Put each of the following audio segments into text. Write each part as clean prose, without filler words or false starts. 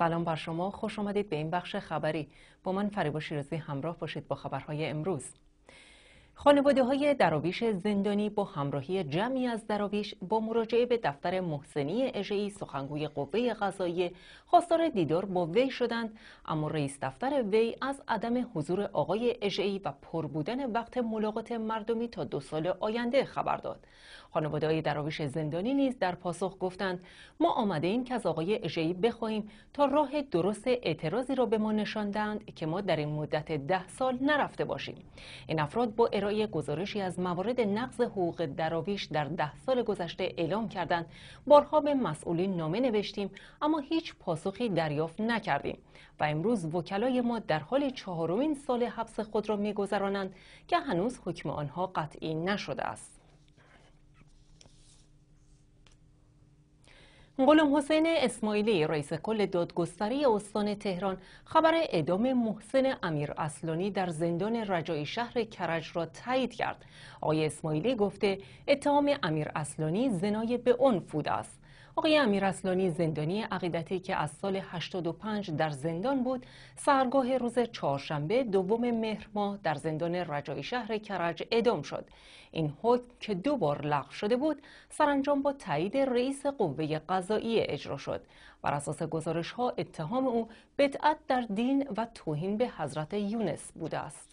سلام بر شما، خوش آمدید به این بخش خبری. با من فریبا شیرازی همراه باشید با خبرهای امروز. خانواده‌های دراویش زندانی با همراهی جمعی از دراویش با مراجعه به دفتر محسنی اژه‌ای سخنگوی قوه قضاییه خواستار دیدار با وی شدند، اما رئیس دفتر وی از عدم حضور آقای اژه‌ای و پر بودن وقت ملاقات مردمی تا 2 سال آینده خبر داد. خانواده‌های دراویش زندانی نیز در پاسخ گفتند ما آمده ایم که از آقای اژه‌ای بخواهیم تا راه درست اعتراضی را به ما نشان دهند که ما در این مدت 10 سال نرفته باشیم. این افراد با ارائه گزارشی از موارد نقض حقوق دراویش در 10 سال گذشته اعلام کردند بارها به مسئولین نامه نوشتیم اما هیچ پاسخی دریافت نکردیم و امروز وکلای ما در حال 4مین سال حبس خود را می‌گذرانند که هنوز حکم آنها قطعی نشده است. غلام حسین اسماعیلی رئیس کل دادگستری استان تهران خبر اعدام محسن امیر اصلانی در زندان رجایی شهر کرج را تایید کرد. آقای اسماعیلی گفته اتهام امیر اصلانی زنای به عنف بوده است. آقای امیر اصلانی زندانی عقیدتی که از سال 85 در زندان بود، سحرگاه روز چهارشنبه 2 مهر ماه در زندان رجایی شهر کرج اعدام شد. این حکم که 2 بار لغو شده بود، سرانجام با تایید رئیس قوه قضاییه اجرا شد. بر اساس گزارش‌ها اتهام او بدعت در دین و توهین به حضرت یونس بوده است.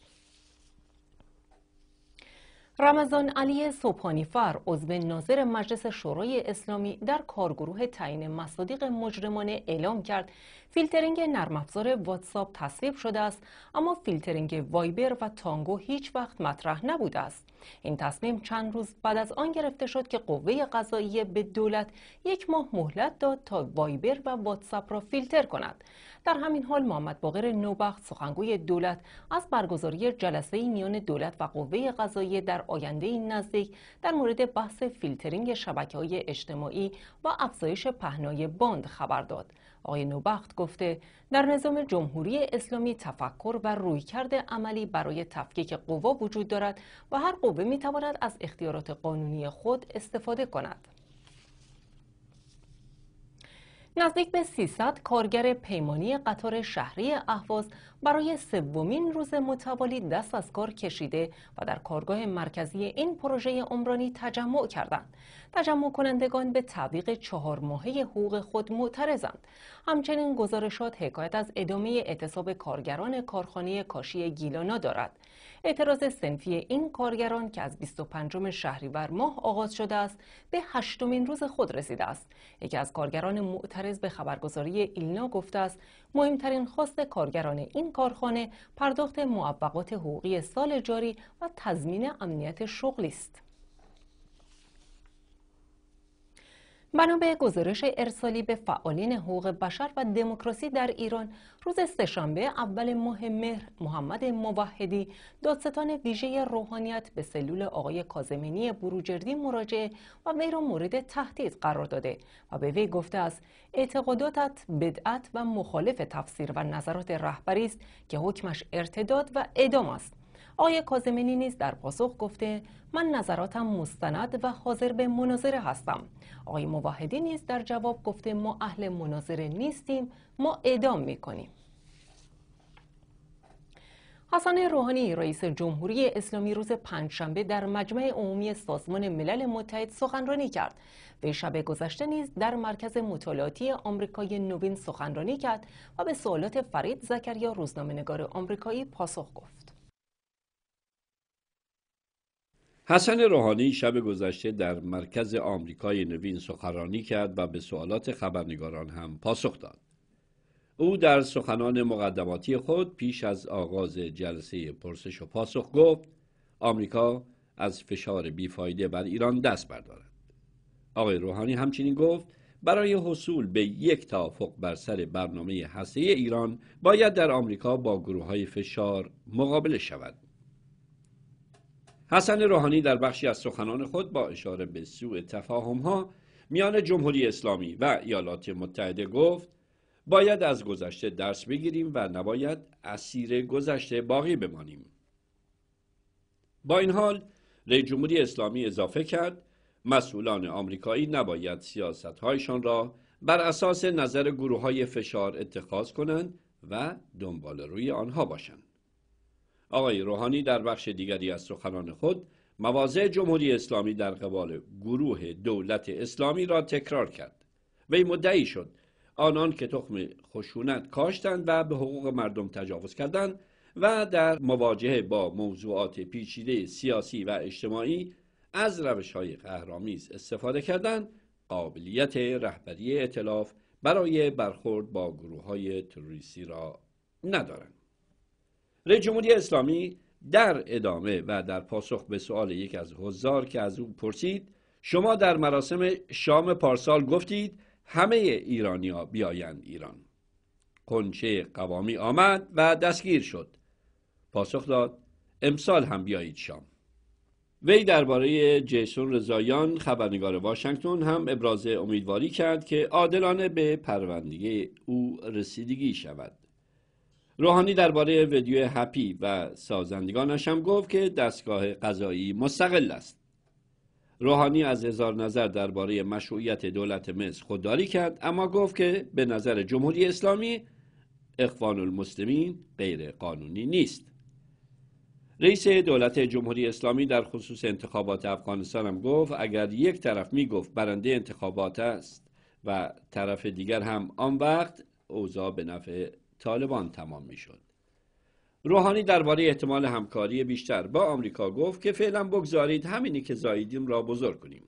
رمضان علی صبحانی‌فر عضو ناظر مجلس شورای اسلامی در کارگروه تعیین مصادیق مجرمانه اعلام کرد فیلترینگ نرم افزار واتساپ تصویب شده است، اما فیلترینگ وایبر و تانگو هیچ وقت مطرح نبوده است. این تصمیم چند روز بعد از آن گرفته شد که قوه قضاییه به دولت 1 ماه مهلت داد تا وایبر و واتساپ را فیلتر کند. در همین حال محمد باقر نوبخت سخنگوی دولت از برگزاری جلسه‌ای میان دولت و قوه قضاییه در آینده نزدیک در مورد بحث فیلترینگ شبکه‌های اجتماعی و افزایش پهنای باند خبر داد. آقای نوبخت گفته در نظام جمهوری اسلامی تفکر و رویکرد عملی برای تفکیک قوا وجود دارد و هر قوه می‌تواند از اختیارات قانونی خود استفاده کند. نزدیک به 300 کارگر پیمانی قطار شهری اهواز برای 3مین روز متوالی دست از کار کشیده و در کارگاه مرکزی این پروژه عمرانی تجمع کردند. تجمع کنندگان به تعویق 4 ماهه حقوق خود معترضند. همچنین گزارشات حکایت از ادامه اعتصاب کارگران کارخانه کاشی گیلانا دارد. اعتراض صنفی این کارگران که از 25 شهریور ماه آغاز شده است به 8مین روز خود رسیده است. یکی از کارگران معترض به خبرگزاری ایلنا گفته است مهمترین خواست کارگران این کارخانه پرداخت معوقات حقوقی سال جاری و تضمین امنیت شغلی است. بنا به گزارش ارسالی به فعالین حقوق بشر و دموکراسی در ایران، روز سه‌شنبه اول ماه مهر محمد موحدی دادستان ویژه روحانیت به سلول آقای کاظمینی بروجردی مراجعه و وی را مورد تهدید قرار داده و به وی گفته است اعتقاداتت بدعت و مخالف تفسیر و نظرات رهبری است که حکمش ارتداد و اعدام است. آقای کاظمینی نیز در پاسخ گفته من نظراتم مستند و حاضر به مناظره هستم. آقای موحدی نیز در جواب گفته ما اهل مناظره نیستیم، ما اعدام می‌کنیم. حسن روحانی رئیس جمهوری اسلامی روز پنجشنبه در مجمع عمومی سازمان ملل متحد سخنرانی کرد. وی شب گذشته نیز در مرکز مطالعاتی آمریکای نوین سخنرانی کرد و به سوالات فرید زکریا روزنامه‌نگار آمریکایی پاسخ گفت. حسن روحانی شب گذشته در مرکز آمریکای نوین سخنرانی کرد و به سوالات خبرنگاران هم پاسخ داد. او در سخنان مقدماتی خود پیش از آغاز جلسه پرسش و پاسخ گفت آمریکا از فشار بیفایده بر ایران دست بردارد. آقای روحانی همچنین گفت برای حصول به یک توافق بر سر برنامه هسته‌ای ایران باید در آمریکا با گروه‌های فشار مقابله شود. حسن روحانی در بخشی از سخنان خود با اشاره به سوء تفاهم‌ها میان جمهوری اسلامی و ایالات متحده گفت باید از گذشته درس بگیریم و نباید اسیر گذشته باقی بمانیم. با این حال رئیس جمهوری اسلامی اضافه کرد مسئولان آمریکایی نباید سیاست‌هایشان را بر اساس نظر گروه‌های فشار اتخاذ کنند و دنبال روی آنها باشند. آقای روحانی در بخش دیگری از سخنان خود مواضع جمهوری اسلامی در قبال گروه دولت اسلامی را تکرار کرد. وی مدعی شد آنان که تخم خشونت کاشتند و به حقوق مردم تجاوز کردند و در مواجهه با موضوعات پیچیده سیاسی و اجتماعی از روش‌های قهرآمیز استفاده کردند، قابلیت رهبری ائتلاف برای برخورد با گروه‌های تروریستی را ندارند. رئیس جمهوری اسلامی در ادامه و در پاسخ به سؤال یک از حضار که از او پرسید شما در مراسم شام پارسال گفتید همه ایرانی‌ها بیایند ایران. غنچه قوامی آمد و دستگیر شد. پاسخ داد امسال هم بیایید شام. وی درباره جیسون رضاییان خبرنگار واشنگتن هم ابراز امیدواری کرد که عادلانه به پرونده او رسیدگی شود. روحانی درباره ویدیو هپی و سازندگانش هم گفت که دستگاه قضایی مستقل است. روحانی از اظهار نظر درباره مشروعیت دولت مصر خودداری کرد، اما گفت که به نظر جمهوری اسلامی اخوان المسلمین غیر قانونی نیست. رئیس دولت جمهوری اسلامی در خصوص انتخابات افغانستان هم گفت اگر یک طرف میگفت برنده انتخابات است و طرف دیگر هم آن وقت اوضاع به نفع طالبان تمام میشد. روحانی درباره احتمال همکاری بیشتر با آمریکا گفت که فعلا بگذارید همینی که زاییدیم را بزرگ کنیم.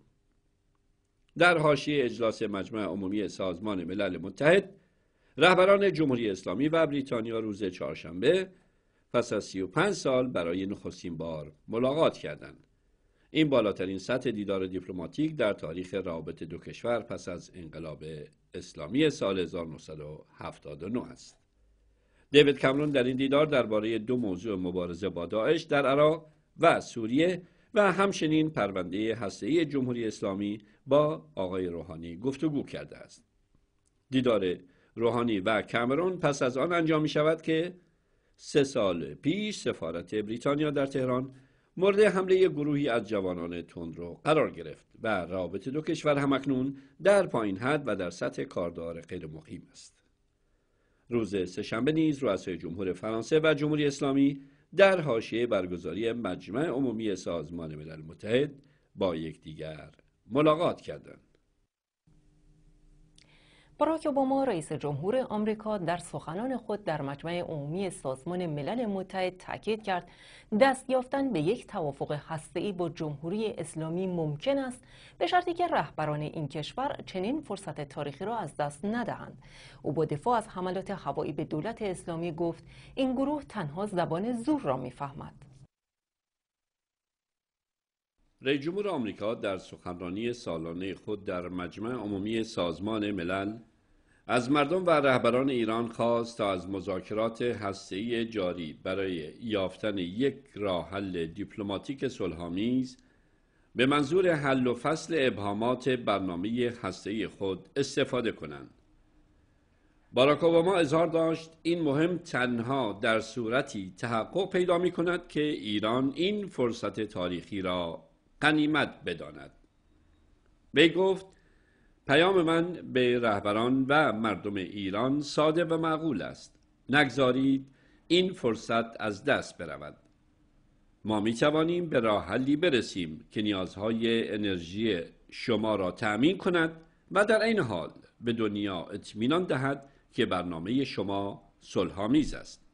در حاشیه اجلاس مجمع عمومی سازمان ملل متحد رهبران جمهوری اسلامی و بریتانیا روز چهارشنبه پس از 35 سال برای نخستین بار ملاقات کردند. این بالاترین سطح دیدار دیپلماتیک در تاریخ روابط دو کشور پس از انقلاب اسلامی سال 1979 است. دیوید کامرون در این دیدار درباره دو موضوع مبارزه با داعش در عراق و سوریه و همچنین پرونده هسته‌ای جمهوری اسلامی با آقای روحانی گفتگو کرده است. دیدار روحانی و کامرون پس از آن انجام می شود که 3 سال پیش سفارت بریتانیا در تهران مورد حمله گروهی از جوانان تندرو قرار گرفت و روابط دو کشور همکنون در پایین حد و در سطح کاردار غیر مقیم است. روز سه‌شنبه نیز رؤسای جمهور فرانسه و جمهوری اسلامی در حاشیه برگزاری مجمع عمومی سازمان ملل متحد با یکدیگر ملاقات کردند. باراک اوباما رئیس جمهور آمریکا در سخنان خود در مجمع عمومی سازمان ملل متحد تاکید کرد دست یافتن به یک توافق هسته‌ای با جمهوری اسلامی ممکن است به شرطی که رهبران این کشور چنین فرصت تاریخی را از دست ندهند. او با دفاع از حملات هوایی به دولت اسلامی گفت این گروه تنها زبان زور را می‌فهمد. رئیس جمهور آمریکا در سخنرانی سالانه خود در مجمع عمومی سازمان ملل از مردم و رهبران ایران خواست تا از مذاکرات هسته‌ای جاری برای یافتن یک راه حل دیپلماتیک صلح‌آمیز به منظور حل و فصل ابهامات برنامه هسته‌ای خود استفاده کنند. باراک اوباما اظهار داشت این مهم تنها در صورتی تحقق پیدا می‌کند که ایران این فرصت تاریخی را غنیمت بداند. وی گفت پیام من به رهبران و مردم ایران ساده و معقول است. نگذارید این فرصت از دست برود. ما می توانیم به راه حلی برسیم که نیازهای انرژی شما را تأمین کند و در این حال به دنیا اطمینان دهد که برنامه شما صلح‌آمیز است.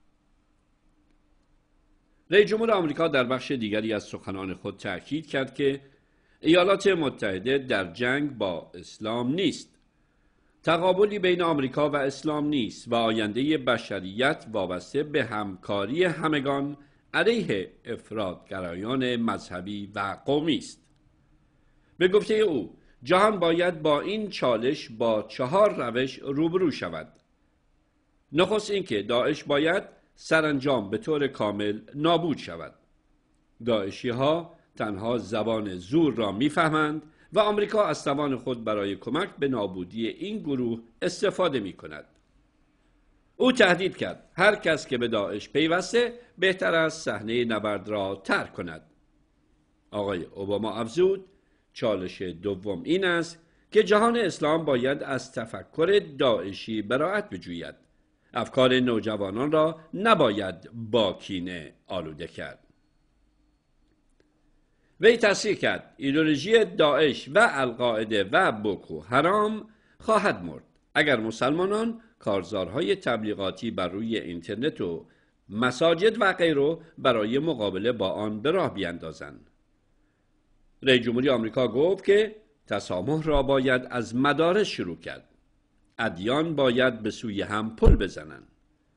رئیس جمهور آمریکا در بخش دیگری از سخنان خود تأکید کرد که ایالات متحده در جنگ با اسلام نیست. تقابلی بین آمریکا و اسلام نیست و آینده بشریت وابسته به همکاری همگان علیه افراطگرایان مذهبی و قومی است. به گفته او جهان باید با این چالش با 4 روش روبرو شود. نخست اینکه داعش باید سرانجام به طور کامل نابود شود. داعشی ها تنها زبان زور را میفهمند و آمریکا از توان خود برای کمک به نابودی این گروه استفاده می کند. او تهدید کرد هر کس که به داعش پیوسته بهتر است صحنه نبرد را ترک کند. آقای اوباما افزود چالش دوم این است که جهان اسلام باید از تفکر داعشی براءت بجوید. افکار نوجوانان را نباید با کینه آلوده کرد. وی تصریح کرد ایدئولوژی داعش و القاعده و بوکو حرام خواهد مرد اگر مسلمانان کارزارهای تبلیغاتی بر روی اینترنت و مساجد و غیره برای مقابله با آن به راه بیاندازند. رئیس جمهوری آمریکا گفت که تسامح را باید از مدارس شروع کرد. ادیان باید به سوی هم پل بزنند.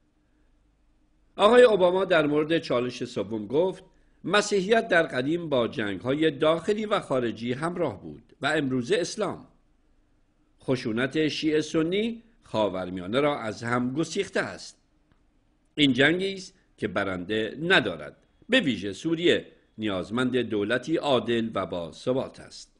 آقای اوباما در مورد چالش سوم گفت مسیحیت در قدیم با جنگ‌های داخلی و خارجی همراه بود و امروزه اسلام. خشونت شیعه سنی خاورمیانه را از هم گسیخته است. این جنگی است که برنده ندارد. به ویژه سوریه نیازمند دولتی عادل و با ثبات است.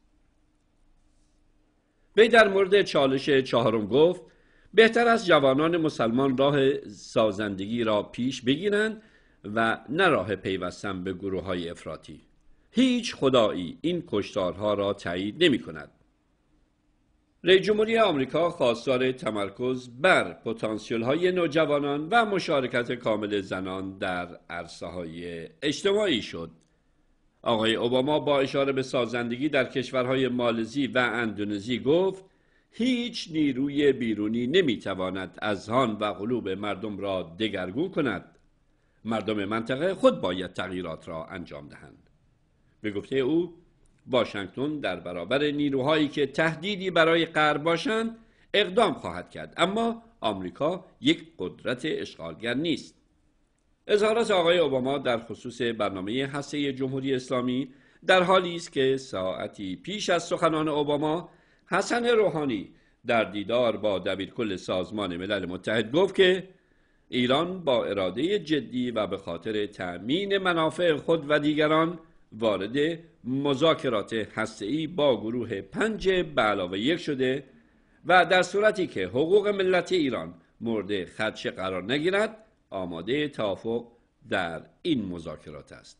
وی در مورد چالش چهارم گفت بهتر است جوانان مسلمان راه سازندگی را پیش بگیرند و نه راه پیوستن به گروه‌های افراطی. هیچ خدایی این کشتارها را تایید نمی‌کند. رئیس جمهوری آمریکا خواستار تمرکز بر پتانسیل‌های نوجوانان و مشارکت کامل زنان در عرصه‌های اجتماعی شد. آقای اوباما با اشاره به سازندگی در کشورهای مالزی و اندونزی گفت هیچ نیروی بیرونی نمیتواند اذهان و قلوب مردم را دگرگون کند. مردم منطقه خود باید تغییرات را انجام دهند. به گفته او واشنگتن در برابر نیروهایی که تهدیدی برای غرب باشند اقدام خواهد کرد، اما آمریکا یک قدرت اشغالگر نیست. اظهارات آقای اوباما در خصوص برنامه هسته جمهوری اسلامی در حالی است که ساعتی پیش از سخنان اوباما حسن روحانی در دیدار با دبیرکل سازمان ملل متحد گفت که ایران با اراده جدی و به خاطر تأمین منافع خود و دیگران وارد مذاکرات هسته‌ای با گروه 5+1 شده و در صورتی که حقوق ملت ایران مورد خدشه قرار نگیرد آماده توافق در این مذاکرات است.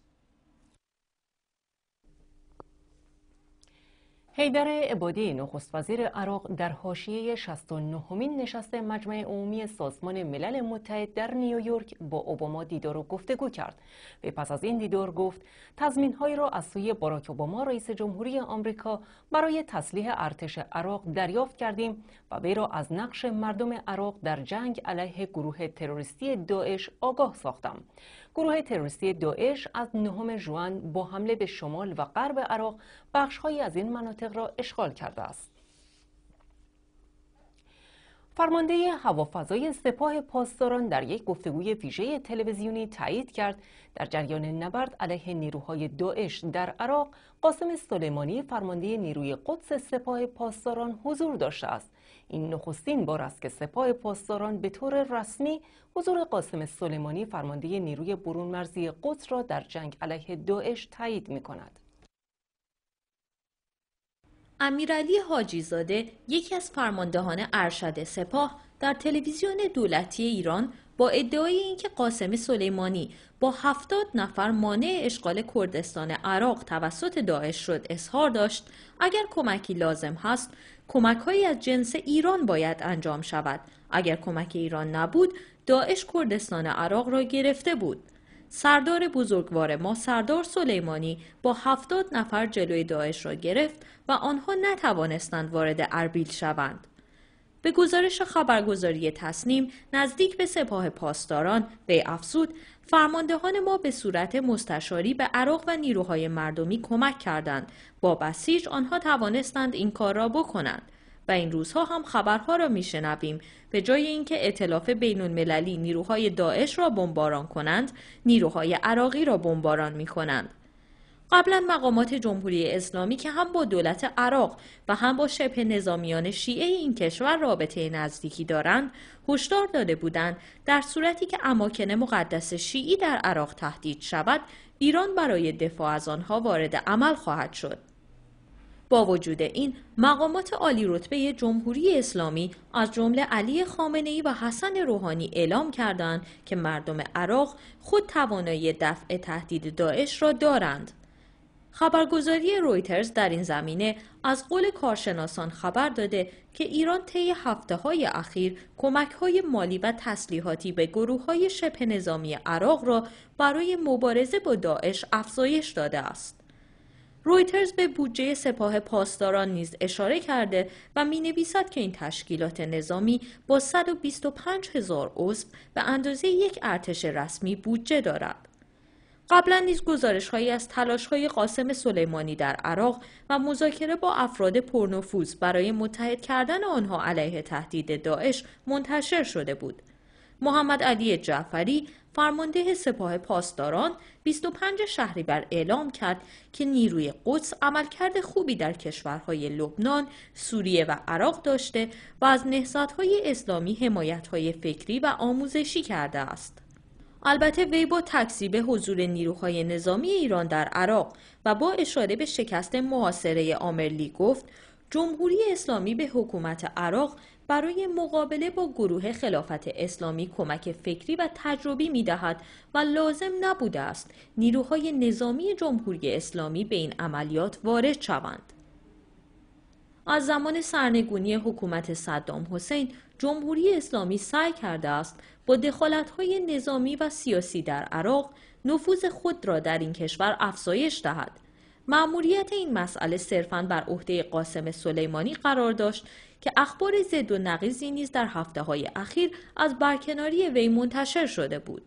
حیدر عبادی نخست وزیر عراق در حاشیه 69مین نشست مجمع عمومی سازمان ملل متحد در نیویورک با اوباما دیدار و گفتگو کرد. و پس از این دیدار گفت تضمین‌هایی را از سوی باراک اوباما رئیس جمهوری آمریکا برای تسلیح ارتش عراق دریافت کردیم و وی را از نقش مردم عراق در جنگ علیه گروه تروریستی داعش آگاه ساختم. گروه تروریستی داعش از 9 ژوئن با حمله به شمال و غرب عراق بخش‌هایی از این مناطق را اشغال کرده است. فرمانده هوافضای سپاه پاسداران در یک گفتگوی ویژه تلویزیونی تایید کرد در جریان نبرد علیه نیروهای داعش در عراق قاسم سلیمانی فرمانده نیروی قدس سپاه پاسداران حضور داشته است. این نخستین بار است که سپاه پاسداران به طور رسمی حضور قاسم سلیمانی فرمانده نیروی برون مرزی قدس را در جنگ علیه داعش تایید می‌کند. امیرعلی حاجی‌زاده یکی از فرماندهان ارشد سپاه در تلویزیون دولتی ایران با ادعای اینکه قاسم سلیمانی با 70 نفر مانع اشغال کردستان عراق توسط داعش شد اظهار داشت اگر کمکی لازم هست کمک‌هایی از جنس ایران باید انجام شود. اگر کمک ایران نبود داعش کردستان عراق را گرفته بود. سردار بزرگوار ما سردار سلیمانی با 70 نفر جلوی داعش را گرفت و آنها نتوانستند وارد اربیل شوند. به گزارش خبرگزاری تسنیم نزدیک به سپاه پاسداران وی افزود فرماندهان ما به صورت مستشاری به عراق و نیروهای مردمی کمک کردند. با بسیج آنها توانستند این کار را بکنند. و این روزها هم خبرها را میشنویم به جای اینکه ائتلاف بین‌المللی نیروهای داعش را بمباران کنند، نیروهای عراقی را بمباران می‌کنند. قبلا مقامات جمهوری اسلامی که هم با دولت عراق و هم با شبه نظامیان شیعه این کشور رابطه نزدیکی دارند، هشدار داده بودند در صورتی که اماکن مقدس شیعی در عراق تهدید شود، ایران برای دفاع از آنها وارد عمل خواهد شد. با وجود این مقامات عالی رتبه جمهوری اسلامی از جمله علی خامنه‌ای و حسن روحانی اعلام کردند که مردم عراق خود توانایی دفع تهدید داعش را دارند. خبرگزاری رویترز در این زمینه از قول کارشناسان خبر داده که ایران طی هفته‌های اخیر کمک‌های مالی و تسلیحاتی به گروه‌های شبه نظامی عراق را برای مبارزه با داعش افزایش داده است. رویترز به بودجه سپاه پاسداران نیز اشاره کرده و می‌نویسد که این تشکیلات نظامی با 125,000 عضو به اندازه یک ارتش رسمی بودجه دارد. قبلا نیز گزارش‌هایی از تلاش‌های قاسم سلیمانی در عراق و مذاکره با افراد پرنفوذ برای متحد کردن آنها علیه تهدید داعش منتشر شده بود. محمد علی جعفری، فرمانده سپاه پاسداران، 25 شهریور اعلام کرد که نیروی قدس عملکرد خوبی در کشورهای لبنان، سوریه و عراق داشته و از نهضت‌های اسلامی حمایت‌های فکری و آموزشی کرده است. البته وی با تکذیب حضور نیروهای نظامی ایران در عراق و با اشاره به شکست محاصره آمرلی گفت جمهوری اسلامی به حکومت عراق برای مقابله با گروه خلافت اسلامی کمک فکری و تجربی می‌دهد و لازم نبوده است نیروهای نظامی جمهوری اسلامی به این عملیات وارد شوند. از زمان سرنگونی حکومت صدام حسین، جمهوری اسلامی سعی کرده است با دخالت‌های نظامی و سیاسی در عراق نفوذ خود را در این کشور افزایش دهد. مأموریت این مسئله صرفاً بر عهده قاسم سلیمانی قرار داشت که اخبار ضد و نقیضی نیز در هفته‌های اخیر از برکناری وی منتشر شده بود.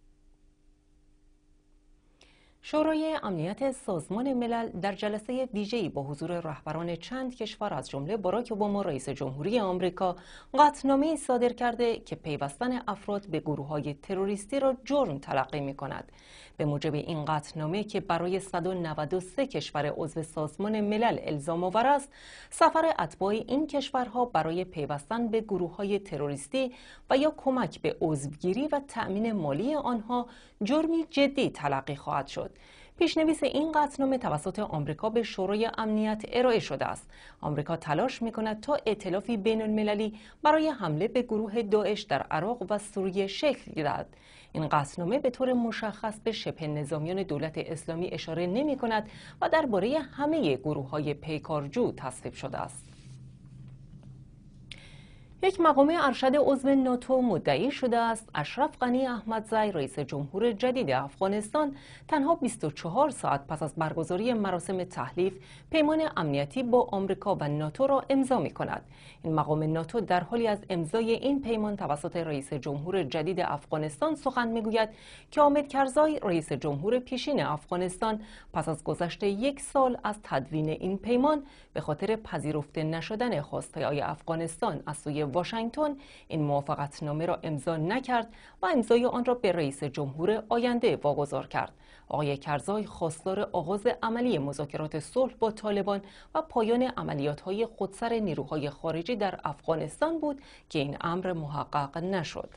شورای امنیت سازمان ملل در جلسه ویژه‌ای با حضور رهبران چند کشور از جمله باراک اوباما رئیس جمهوری آمریکا قطعنامه‌ای صادر کرده که پیوستن افراد به گروه‌های تروریستی را جرم تلقی می‌کند. به موجب این قطعنامه که برای 193 کشور عضو سازمان ملل الزام آور است، سفر اتباع این کشورها برای پیوستن به گروه‌های تروریستی و یا کمک به عضوگیری و تأمین مالی آنها جرمی جدی تلقی خواهد شد. پیشنویس این قطعنامه توسط آمریکا به شورای امنیت ارائه شده است. آمریکا تلاش می‌کند تا ائتلافی بین‌المللی برای حمله به گروه داعش در عراق و سوریه شکل گیرد. این قطعنامه به طور مشخص به شبه نظامیان دولت اسلامی اشاره نمی‌کند و درباره همه گروه‌های پیکارجو تصویب شده است. یک مقام ارشد عضو ناتو مدعی شده است اشرف غنی احمدزی رئیس جمهور جدید افغانستان تنها 24 ساعت پس از برگزاری مراسم تحلیف پیمان امنیتی با آمریکا و ناتو را امضا می‌کند. این مقام ناتو در حالی از امضای این پیمان توسط رئیس جمهور جدید افغانستان سخن می‌گوید که حامد کرزای رئیس جمهور پیشین افغانستان پس از گذشت 1 سال از تدوین این پیمان به خاطر پذیرفته نشدن خواسته‌های افغانستان از سوی واشنگتن این موافقتنامه را امضا نکرد و امضای آن را به رئیس جمهور آینده واگذار کرد. آقای کرزای خواستار آغاز عملی مذاکرات صلح با طالبان و پایان عملیات‌های خودسر نیروهای خارجی در افغانستان بود که این امر محقق نشد.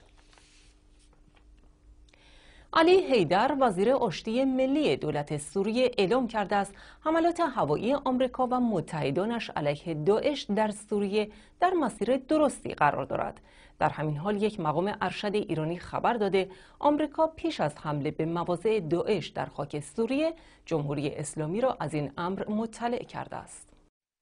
علی حیدر وزیر آشتی ملی دولت سوریه اعلام کرده است حملات هوایی آمریکا و متحدانش علیه داعش در سوریه در مسیر درستی قرار دارد. در همین حال یک مقام ارشد ایرانی خبر داده آمریکا پیش از حمله به مواضع داعش در خاک سوریه جمهوری اسلامی را از این امر مطلع کرده است.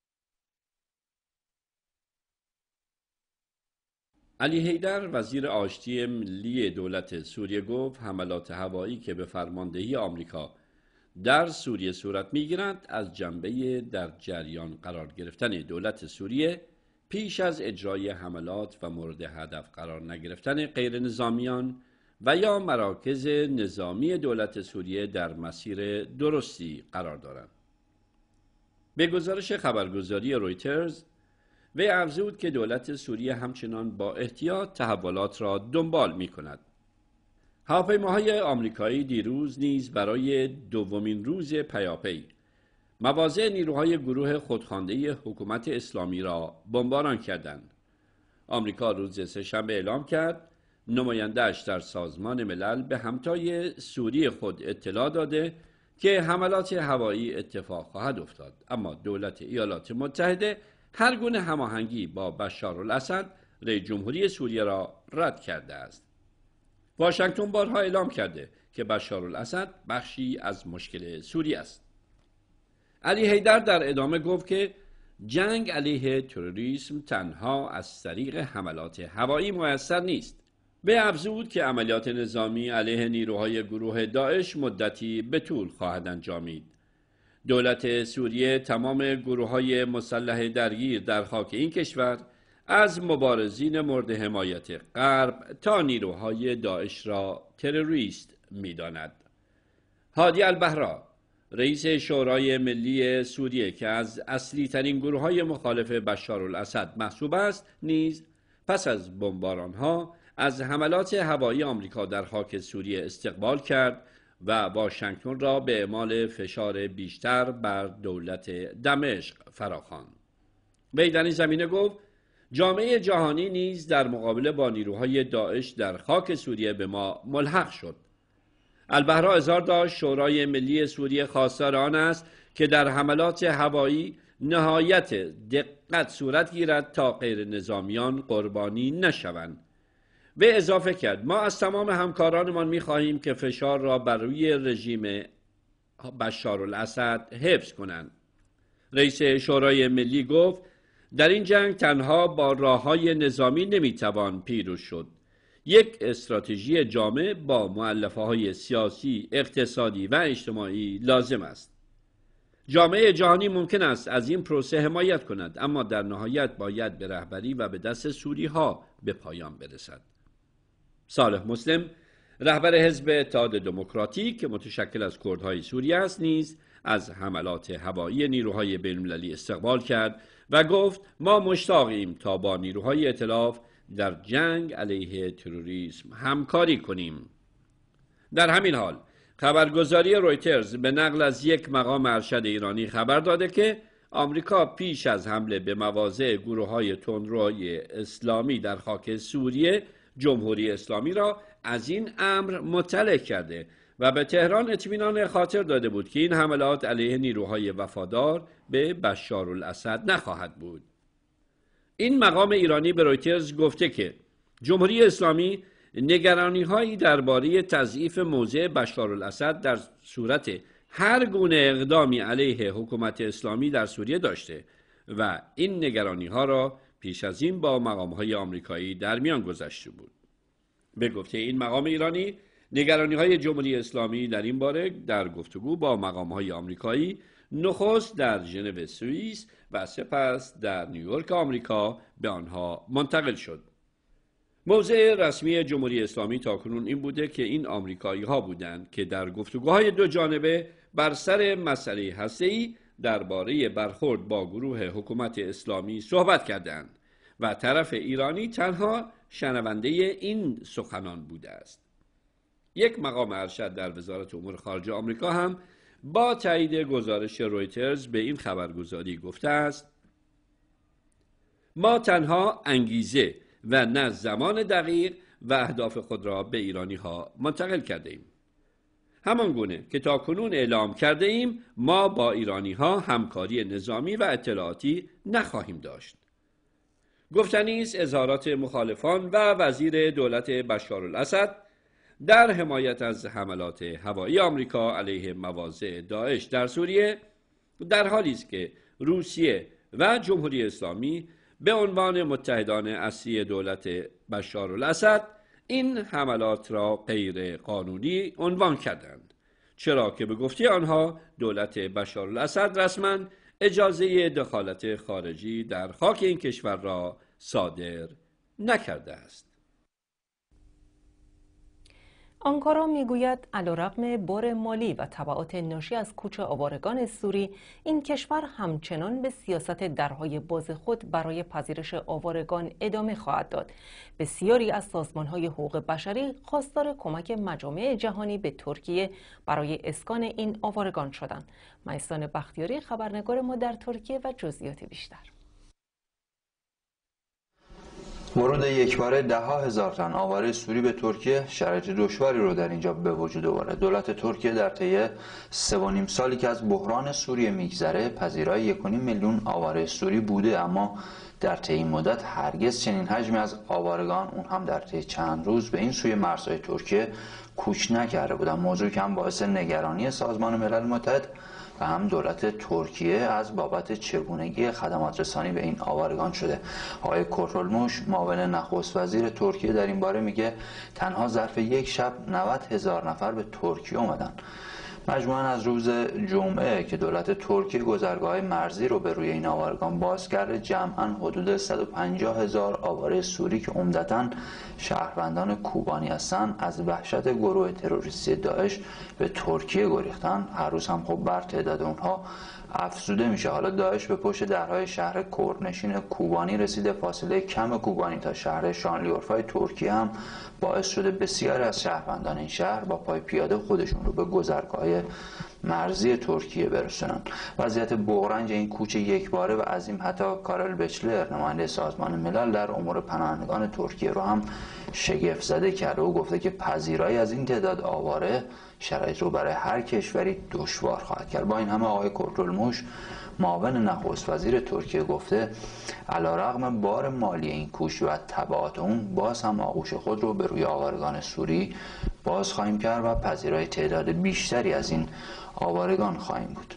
علی حیدر وزیر آشتی ملی دولت سوریه گفت حملات هوایی که به فرماندهی آمریکا در سوریه صورت می‌گیرند از جنبه در جریان قرار گرفتن دولت سوریه پیش از اجرای حملات و مورد هدف قرار نگرفتن غیر نظامیان و یا مراکز نظامی دولت سوریه در مسیر درستی قرار دارند. به گزارش خبرگزاری رویترز وی افزود که دولت سوریه همچنان با احتیاط تحولات را دنبال می کند. هواپیماهای آمریکایی دیروز نیز برای دومین روز پیاپی مواضع نیروهای گروه خودخوانده حکومت اسلامی را بمباران کردند. آمریکا روز سه‌شنبه اعلام کرد نماینده‌اش در سازمان ملل به همتای سوری خود اطلاع داده که حملات هوایی اتفاق خواهد افتاد، اما دولت ایالات متحده هر گونه هماهنگی با بشارالاسد رئیس جمهوری سوریه را رد کرده است. واشنگتن بارها اعلام کرده که بشارالاسد بخشی از مشکل سوریه است. علی حیدر در ادامه گفت که جنگ علیه تروریسم تنها از طریق حملات هوایی میسر نیست. به افزود که عملیات نظامی علیه نیروهای گروه داعش مدتی به طول خواهد انجامید. دولت سوریه تمام گروه‌های مسلح درگیر در خاک این کشور از مبارزین مورد حمایت غرب تا نیروهای داعش را تروریست می‌داند. هادی البحرا، رئیس شورای ملی سوریه که از اصلی ترین گروه‌های مخالف بشارالاسد محسوب است، نیز پس از بمباران‌ها از حملات هوایی آمریکا در خاک سوریه استقبال کرد و واشنگتن را به اعمال فشار بیشتر بر دولت دمشق فراخواند. وی در این زمینه گفت جامعه جهانی نیز در مقابله با نیروهای داعش در خاک سوریه به ما ملحق شد. البحرا اظهار داشت شورای ملی سوریه خواستار آن است که در حملات هوایی نهایت دقت صورت گیرد تا غیر نظامیان قربانی نشوند. و اضافه کرد ما از تمام همکارانمان می‌خواهیم که فشار را بر روی رژیم بشارالاسد حفظ کنند. رئیس شورای ملی گفت در این جنگ تنها با راه‌های نظامی نمی‌توان پیروز شد. یک استراتژی جامع با مؤلفه‌های سیاسی، اقتصادی و اجتماعی لازم است. جامعه جهانی ممکن است از این پروسه حمایت کند، اما در نهایت باید به رهبری و به دست سوری‌ها به پایان برسد. صالح مسلم، رهبر حزب اتحاد دموکراتیک که متشکل از کردهای سوریه است، نیز از حملات هوایی نیروهای بین‌المللی استقبال کرد و گفت ما مشتاقیم تا با نیروهای ائتلاف در جنگ علیه تروریسم همکاری کنیم. در همین حال خبرگزاری رویترز به نقل از یک مقام ارشد ایرانی خبر داده که آمریکا پیش از حمله به مواضع گروه‌های تندروی اسلامی در خاک سوریه جمهوری اسلامی را از این امر مطلع کرده و به تهران اطمینان خاطر داده بود که این حملات علیه نیروهای وفادار به بشارالاسد نخواهد بود. این مقام ایرانی به رویترز گفته که جمهوری اسلامی نگرانی‌هایی درباره تضعیف موضع بشارالاسد در صورت هر گونه اقدامی علیه حکومت اسلامی در سوریه داشته و این نگرانی‌ها را پیش از این با مقام‌های آمریکایی در میان گذاشته بود. به گفته این مقام ایرانی، نگرانی‌های جمهوری اسلامی در این باره در گفتگو با مقام‌های آمریکایی نخست در ژنو سوئیس و سپس در نیویورک آمریکا به آنها منتقل شد. موضع رسمی جمهوری اسلامی تاکنون این بوده که این آمریکایی‌ها بودند که در گفتگوهای دو جانبه بر سر مسئله هسته‌ای درباره برخورد با گروه حکومت اسلامی صحبت کردند و طرف ایرانی تنها شنونده این سخنان بوده است. یک مقام ارشد در وزارت امور خارجه آمریکا هم با تایید گزارش رویترز به این خبرگزاری گفته است ما تنها انگیزه و نه زمان دقیق و اهداف خود را به ایرانی ها منتقل کرده ایم. همان گونه که تا کنون اعلام کرده ایم ما با ایرانی ها همکاری نظامی و اطلاعاتی نخواهیم داشت. گفتنی است اظهارات مخالفان و وزیر دولت بشارالاسد در حمایت از حملات هوایی آمریکا علیه مواضع داعش در سوریه در حالی است که روسیه و جمهوری اسلامی به عنوان متحدان اصلی دولت بشارالاسد این حملات را غیر قانونی عنوان کردند، چرا که به گفته آنها دولت بشارالاسد رسما اجازه دخالت خارجی در خاک این کشور را صادر نکرده است. آنکارا میگوید علیرغم بار مالی و تبعات ناشی از کوچ آوارگان سوری، این کشور همچنان به سیاست درهای باز خود برای پذیرش آوارگان ادامه خواهد داد. بسیاری از سازمان‌های حقوق بشری خواستار کمک مجامع جهانی به ترکیه برای اسکان این آوارگان شدند. میثان بختیاری خبرنگار ما در ترکیه و جزئیات بیشتر. ورود یکباره 10,000 تن آواره سوری به ترکیه شرایط دشواری رو در اینجا به وجود آورد. دولت ترکیه در طی 3.5 سالی که از بحران سوریه میگذره پذیرای 1.5 میلیون آواره سوری بوده، اما در طی این مدت هرگز چنین حجمی از آوارگان، اون هم در طی چند روز، به این سوی مرزهای ترکیه کوچ نکرده بودند. موضوع که هم باعث نگرانی سازمان ملل متحد و هم دولت ترکیه از بابت چگونگی خدمات رسانی به این آوارگان شده. آقای کورتولموش معاون نخست وزیر ترکیه در این باره میگه تنها ظرف یک شب 90,000 نفر به ترکیه اومدن. مجموعاً از روز جمعه که دولت ترکیه گذرگاه مرزی رو به روی این آوارگان باز کرده، جمعاً حدود 150,000 آواره سوری که عمدتاً شهروندان کوبانی هستند از وحشت گروه تروریستی داعش به ترکیه گریختن. هر روز هم خب بر تعداد اونها افزوده میشه. حالا داعش به پشت درهای شهر کردنشین کوبانی رسیده. فاصله کم کوبانی تا شهر شانلیورفای ترکیه هم باعث شده بسیاری از شهروندان این شهر با پای پیاده خودشون رو به گذرگاه مرزی ترکیه برسونن. وضعیت بغرنج این کوچه یکباره و عظیم حتی کارل بچلر نماینده سازمان ملل در امور پناهندگان ترکیه رو هم شگفت زده کرده و گفته که پذیرایی از این تعداد آواره شرایط رو برای هر کشوری دشوار خواهد کرد. با این همه آقای کورتولموش معاون نخست وزیر ترکیه گفته علیرغم بار مالی این کوچ و تبعات اون، باز هم آغوش خود رو به روی آوارگان سوری باز خواهیم کرد و پذیرای تعداد بیشتری از این آوارگان خواهیم بود.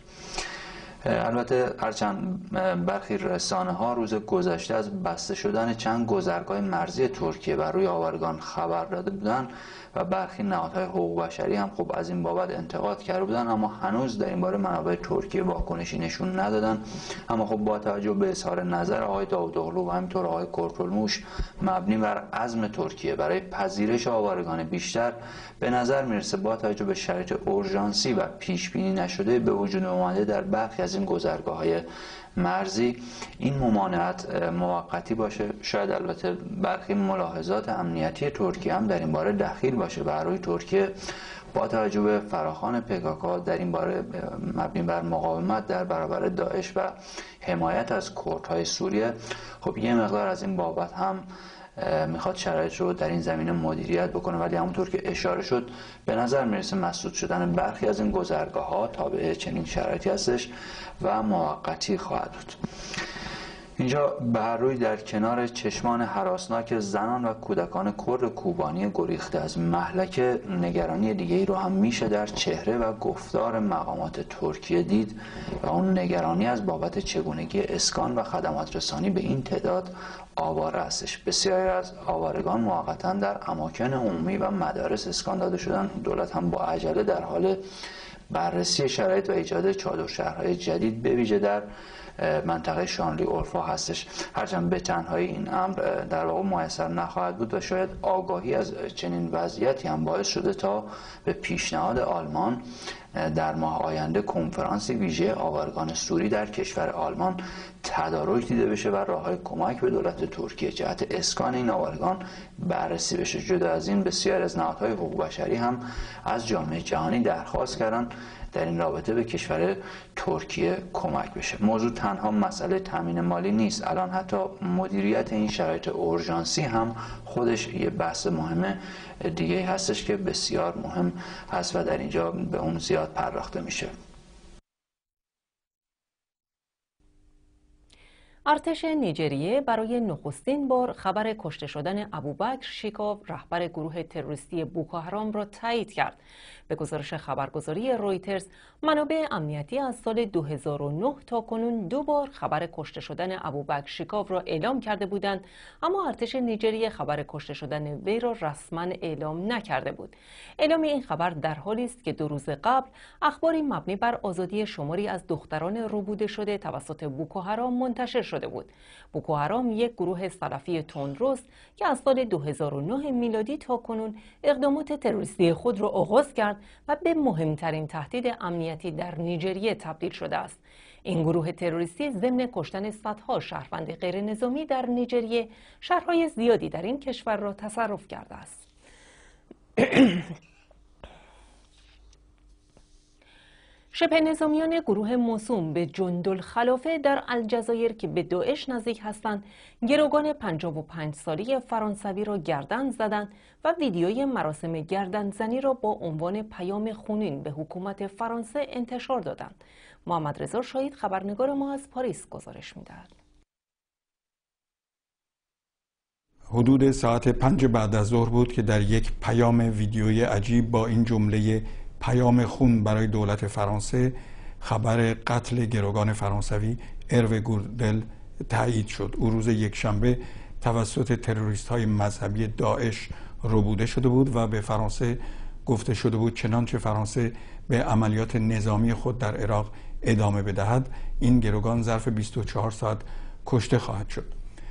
البته هرچند برخی رسانه ها روز گذشته از بسته شدن چند گذرگاه مرزی ترکیه بر روی آوارگان خبر داده بودند و برخی نهادهای حقوق بشری هم خب از این بابت انتقاد کرده بودند، اما هنوز در این باره منابع ترکیه واکنشی نشون ندادن. اما خب با توجه به اظهار نظر آقای داوودوغلو و همینطور آقای کورتولموش مبنی بر عزم ترکیه برای پذیرش آوارگان بیشتر، به نظر میرسه با توجه به شرایط اورژانسی و پیش بینی نشده به وجود اومده در برخی از این گذرگاه‌های مرزی این ممانعت موقتی باشه. شاید البته برخی ملاحظات امنیتی ترکیه هم در این باره دخیل باشه و روی ترکیه با توجه به فراخوان PKK در این باره مبنی بر مقاومت در برابر داعش و حمایت از کردهای سوریه، خب یه مقدار از این بابت هم میخواد شرایط رو در این زمینه مدیریت بکنه. ولی همونطور که اشاره شد به نظر میرسه مسدود شدن برخی از این گذرگاه ها تابع چنین شرایطی هستش و موقتی خواهد بود. اینجا به هر روی در کنار چشمان هراسناک زنان و کودکان کرد کوبانی گریخته از مهلک، نگرانی دیگه‌ای رو هم میشه در چهره و گفتار مقامات ترکیه دید و اون نگرانی از بابت چگونگی اسکان و خدمات رسانی به این تعداد آواره هستش. بسیاری از آوارگان موقتا در اماکن عمومی و مدارس اسکان داده شدن. دولت هم با عجله در حال بررسی شرایط و ایجاد چادر شهرهای جدید به ویژه در منطقه شانلیورفا هستش. هرچند به تنهایی این امر در واقع میسر نخواهد بود و شاید آگاهی از چنین وضعیتی هم باعث شده تا به پیشنهاد آلمان در ماه آینده کنفرانسی ویژه آوارگان سوری در کشور آلمان تدارک دیده بشه و راههای کمک به دولت ترکیه جهت اسکان این آوارگان بررسی بشه. جدا از این بسیار از نهادهای حقوق بشری هم از جامعه جهانی درخواست کردن در این رابطه به کشور ترکیه کمک بشه. موضوع تنها مسئله تامین مالی نیست، الان حتی مدیریت این شرایط اورژانسی هم خودش یه بحث مهمه دیگه هستش که بسیار مهم هست و در اینجا به اون زیاد پرداخته میشه. ارتش نیجریه برای نخستین بار خبر کشته شدن ابوبکر شیکاو رهبر گروه تروریستی بوکو حرام را تایید کرد. به گزارش خبرگزاری رویترز، منابع امنیتی از سال 2009 تا کنون 2 بار خبر کشته شدن ابوبکر شیکاو را اعلام کرده بودند، اما ارتش نیجریه خبر کشته شدن وی را رسما اعلام نکرده بود. اعلام این خبر در حالی است که 2 روز قبل اخباری مبنی بر آزادی شماری از دختران ربوده شده توسط بوکو حرام منتشر شده بود. بوکو حرام یک گروه سلفی تندروست که از سال 2009 میلادی تا کنون اقدامات تروریستی خود را آغاز کرد و به مهمترین تهدید امنیتی در نیجریه تبدیل شده است. این گروه تروریستی ضمن کشتن صدها شهروند غیر نظامی در نیجریه، شهرهای زیادی در این کشور را تصرف کرده است. شبه نظامیان گروه موسوم به جندالخلافه در الجزایر که به داعش نزدیک هستند، گروگان 55 ساله فرانسوی را گردن زدند و ویدیوی مراسم گردنزنی را با عنوان پیام خونین به حکومت فرانسه انتشار دادند. محمد رضا شاهید خبرنگار ما از پاریس گزارش می‌دهد. حدود ساعت 5 بعد از ظهر بود که در یک پیام ویدیویی عجیب با این جمله پیام خون برای دولت فرانسه خبر قتل گروگان فرانسوی اروه گوردل تایید شد. او روز یکشنبه توسط تروریست‌های مذهبی داعش ربوده شده بود و به فرانسه گفته شده بود چنانچه فرانسه به عملیات نظامی خود در عراق ادامه بدهد، این گروگان ظرف 24 ساعت کشته خواهد شد.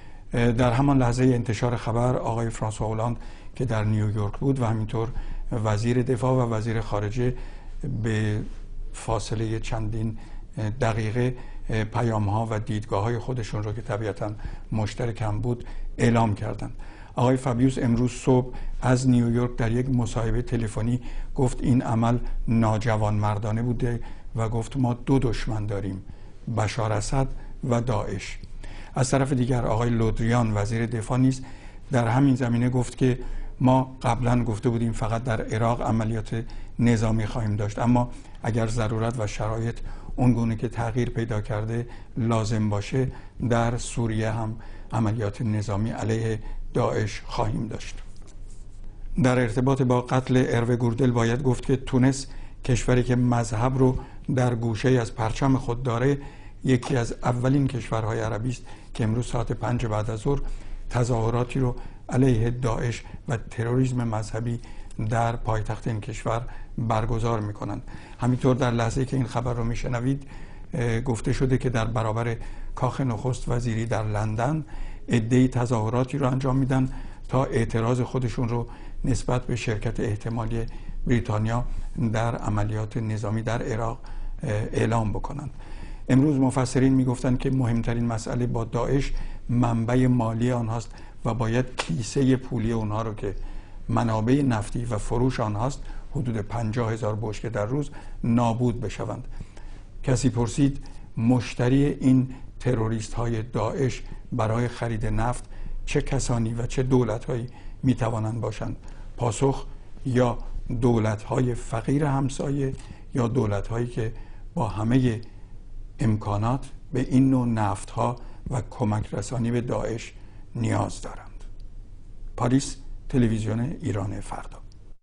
در همان لحظه انتشار خبر، آقای فرانسوا اولاند که در نیویورک بود و همینطور وزیر دفاع و وزیر خارجه به فاصله چندین دقیقه پیام‌ها و دیدگاه‌های خودشون رو که طبیعتاً مشترک هم بود اعلام کردند. آقای فابیوس امروز صبح از نیویورک در یک مصاحبه تلفنی گفت این عمل ناجوانمردانه بوده و گفت ما دو دشمن داریم، بشار اسد و داعش. از طرف دیگر آقای لودریان وزیر دفاع نیز در همین زمینه گفت که ما قبلا گفته بودیم فقط در عراق عملیات نظامی خواهیم داشت، اما اگر ضرورت و شرایط اونگونه که تغییر پیدا کرده لازم باشه در سوریه هم عملیات نظامی علیه داعش خواهیم داشت. در ارتباط با قتل اروه گوردل باید گفت که تونس، کشوری که مذهب رو در گوشه از پرچم خود داره، یکی از اولین کشورهای عربی است که امروز ساعت 5 بعد از ظهر تظاهراتی رو علیه داعش و تروریسم مذهبی در پایتخت این کشور برگزار میکنند. همینطور در لحظه که این خبر رو میشنوید گفته شده که در برابر کاخ نخست وزیری در لندن عده‌ای تظاهراتی رو انجام میدن تا اعتراض خودشون رو نسبت به شرکت احتمالی بریتانیا در عملیات نظامی در عراق اعلام بکنند. امروز مفسرین میگفتند که مهمترین مسئله با داعش منبع مالی آنهاست و باید کیسه پولی اونها رو که منابع نفتی و فروش آنهاست، حدود 50,000 بشکه در روز، نابود بشوند. کسی پرسید مشتری این تروریست های داعش برای خرید نفت چه کسانی و چه دولت هایی می توانند باشند؟ پاسخ یا دولت های فقیر همسایه یا دولت هایی که با همه امکانات به این نوع نفت ها و کمک رسانی به داعش نیاز دارند. پاریس، تلویزیون ایران فردا.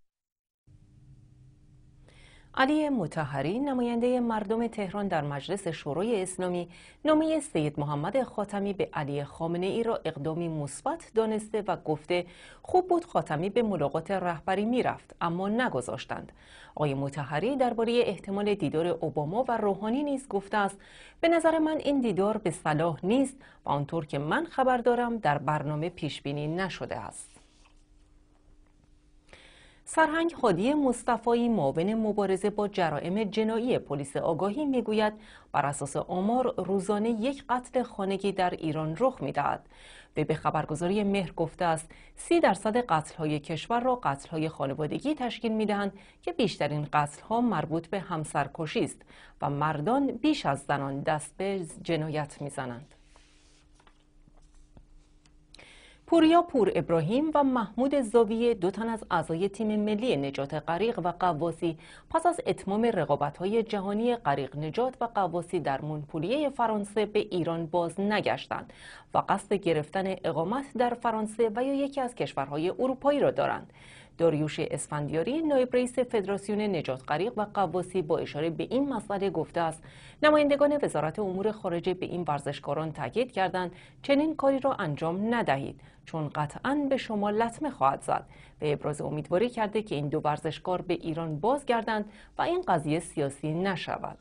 علی مطهری، نماینده مردم تهران در مجلس شورای اسلامی، نامه سید محمد خاتمی به علی خامنه‌ای را اقدامی مثبت دانسته و گفته خوب بود خاتمی به ملاقات رهبری میرفت اما نگذاشتند. آقای مطهری درباره احتمال دیدار اوباما و روحانی نیز گفته است به نظر من این دیدار به صلاح نیست و آنطور که من خبر دارم در برنامه پیش بینی نشده است. سرهنگ هادی مصطفایی، معاون مبارزه با جرائم جنایی پلیس آگاهی میگوید بر اساس آمار روزانه یک قتل خانگی در ایران رخ میدهد. وی به خبرگزاری مهر گفته است 30% قتل‌های کشور را قتل‌های خانوادگی تشکیل می‌دهند که بیشترین قتل‌ها مربوط به همسرکشی است و مردان بیش از زنان دست به جنایت می‌زنند. پوریا پور ابراهیم و محمود زاویه، دو تن از اعضای تیم ملی نجات غریق و غواصی، پس از اتمام رقابت‌های جهانی غریق نجات و غواصی در مونپلیه فرانسه به ایران باز نگشتند و قصد گرفتن اقامت در فرانسه و یا یکی از کشورهای اروپایی را دارند. داریوش اسفندیاری، نایب رئیس فدراسیون نجات غریق و غواصی، با اشاره به این مسئله گفته است نمایندگان وزارت امور خارجه به این ورزشکاران تاکید کردند چنین کاری را انجام ندهید چون قطعاً به شما لطمه خواهد زد و ابراز امیدواری کرده که این دو ورزشکار به ایران بازگردند و این قضیه سیاسی نشود.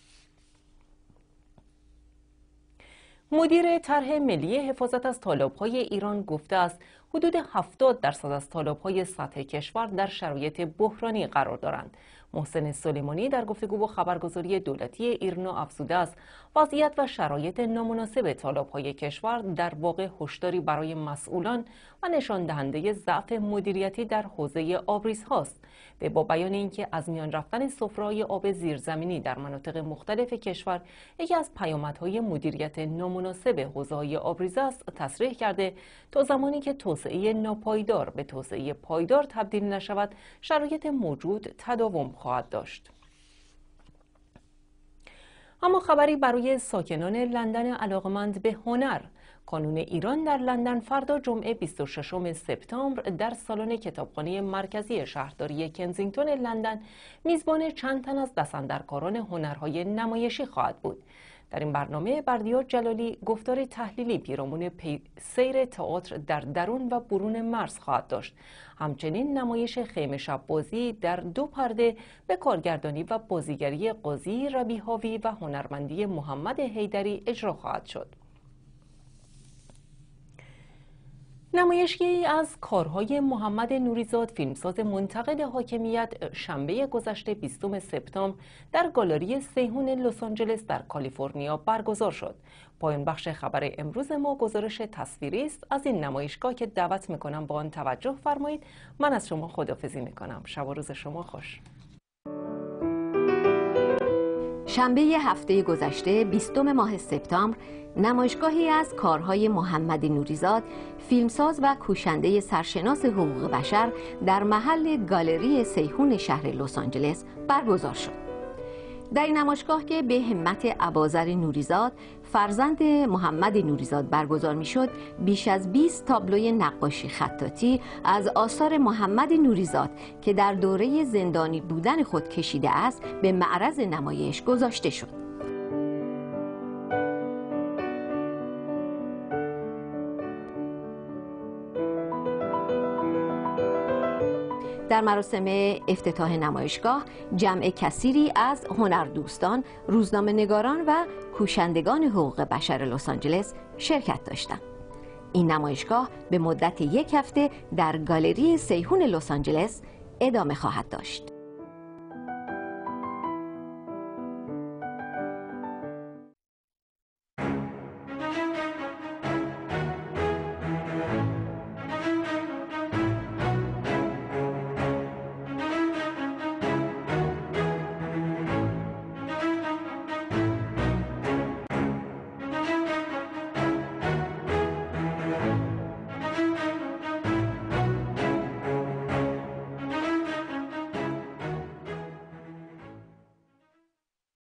مدیر طرح ملی حفاظت از تالاب‌های ایران گفته است حدود 70% از تالاب‌های سطح کشور در شرایط بحرانی قرار دارند. محسن سلیمانی در گفتگو با خبرگزاری دولتی ایرنا افزوده است وضعیت و شرایط نامناسب تالاب‌های کشور در واقع هشداری برای مسئولان و نشان دهنده ضعف مدیریتی در حوزه آبریزهاست. و با بیان اینکه از میان رفتن سفره‌های آب زیرزمینی در مناطق مختلف کشور یکی از پیامدهای مدیریت نامناسب حوزه‌های آبریز است، تصریح کرده تا زمانی که توسعه ناپایدار به توسعه پایدار تبدیل نشود شرایط موجود تداوم خواهد داشت. اما خبری برای ساکنان لندن علاقمند به هنر. کانون ایران در لندن فردا جمعه 26 سپتامبر در سالن کتابخانه مرکزی شهرداری کنزینگتون لندن میزبان چند تن از دستاندرکاران هنرهای نمایشی خواهد بود. در این برنامه بردیار جلالی گفتار تحلیلی پیرامون سیر تئاتر در درون و برون مرز خواهد داشت. همچنین نمایش خیمه شب بازی در 2 پرده به کارگردانی و بازیگری قاضی ربیحاوی و هنرمندی محمد حیدری اجرا خواهد شد. نمایشگاهی از کارهای محمد نوریزاد، فیلمساز منتقد حاکمیت، شنبه گذشته 20 سپتامبر در گالری سیحون لس آنجلس در کالیفرنیا برگزار شد. پایان بخش خبر امروز ما گزارش تصویری است از این نمایشگاه که دعوت میکنم با آن توجه فرمایید. من از شما خداحافظی میکنم. شب و روز شما خوش. شنبه هفته گذشته 20 ماه سپتامبر نمایشگاهی از کارهای محمد نوریزاد، فیلمساز و کوشنده سرشناس حقوق بشر در محل گالری سیحون شهر لس آنجلس برگزار شد. در این نمایشگاه که به همت اباذر نوریزاد فرزند محمد نوریزاد برگزار میشد، بیش از 20 تابلوی نقاشی خطاطی از آثار محمد نوریزاد که در دوره زندانی بودن خود کشیده است به معرض نمایش گذاشته شد. در مراسم افتتاح نمایشگاه جمع کثیری از هنردوستان، روزنامه‌نگاران و کوشندگان حقوق بشر لس آنجلس شرکت داشتند. این نمایشگاه به مدت 1 هفته در گالری سیحون لس آنجلس ادامه خواهد داشت.